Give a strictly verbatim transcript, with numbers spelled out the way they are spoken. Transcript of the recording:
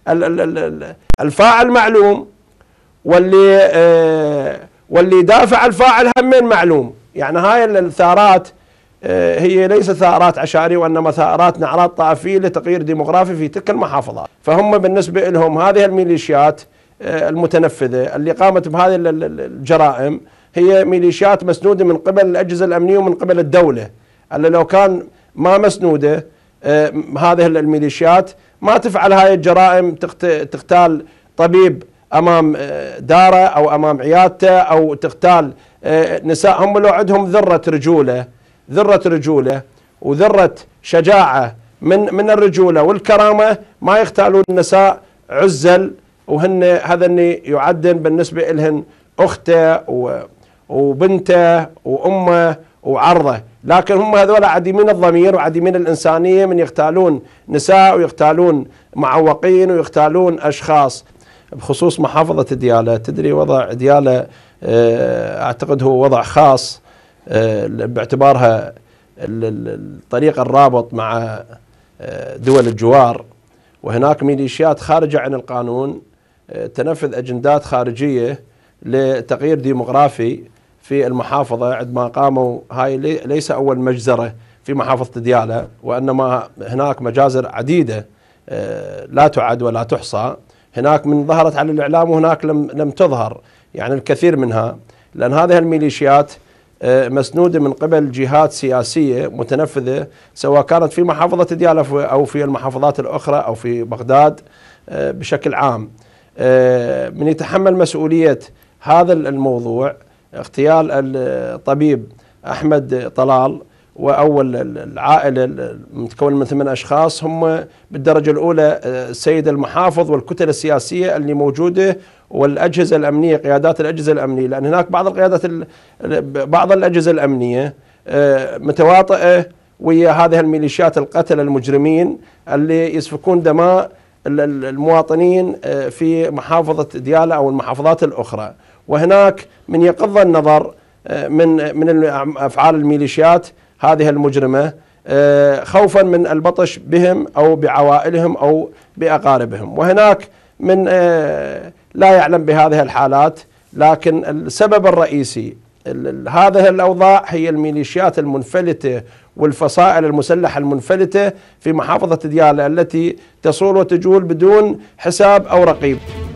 الفاعل معلوم، واللي واللي دافع الفاعل همين معلوم. يعني هاي الثارات هي ليست ثارات عشائرية، وإنما ثارات نعرات طائفية لتغيير ديموغرافي في تلك المحافظات. فهم بالنسبة لهم هذه الميليشيات المتنفذة اللي قامت بهذه الجرائم هي ميليشيات مسنودة من قبل الأجهزة الأمنية ومن قبل الدولة، اللي لو كان ما مسنودة هذه الميليشيات ما تفعل هاي الجرائم، تغتال طبيب أمام داره أو أمام عيادته، أو تغتال نساء. هم لو عندهم ذرة رجولة ذرة رجولة وذرة شجاعة من من الرجولة والكرامة ما يغتالون النساء عزل، وهن هذا يعدن بالنسبة لهن أخته وبنته وأمه وعرضه. لكن هم هذول عديمين الضمير وعديمين الإنسانية، من يغتالون نساء ويغتالون معوقين ويغتالون أشخاص. بخصوص محافظة ديالى، تدري وضع ديالى أعتقد هو وضع خاص باعتبارها الطريق الرابط مع دول الجوار، وهناك ميليشيات خارجة عن القانون تنفذ أجندات خارجية لتغيير ديموغرافي في المحافظة. عندما قاموا، هاي ليس أول مجزرة في محافظة ديالى، وإنما هناك مجازر عديدة لا تعد ولا تحصى. هناك من ظهرت على الإعلام وهناك لم لم تظهر، يعني الكثير منها، لأن هذه الميليشيات مسنودة من قبل جهات سياسية متنفذة، سواء كانت في محافظة ديالى أو في المحافظات الأخرى أو في بغداد بشكل عام. من يتحمل مسؤولية هذا الموضوع اغتيال الطبيب أحمد طلال وأول العائلة المتكونة من ثمان أشخاص، هم بالدرجة الأولى السيد المحافظ والكتل السياسية اللي موجودة والأجهزة الأمنية، قيادات الأجهزة الأمنية، لأن هناك بعض القيادات بعض الأجهزة الأمنية متواطئة ويا هذه الميليشيات القتلة المجرمين اللي يسفكون دماء المواطنين في محافظة ديالى أو المحافظات الأخرى. وهناك من يغض النظر من من أفعال الميليشيات هذه المجرمة خوفا من البطش بهم أو بعوائلهم أو بأقاربهم، وهناك من لا يعلم بهذه الحالات. لكن السبب الرئيسي هذه الأوضاع هي الميليشيات المنفلتة والفصائل المسلحة المنفلتة في محافظة ديالى التي تصول وتجول بدون حساب أو رقيب.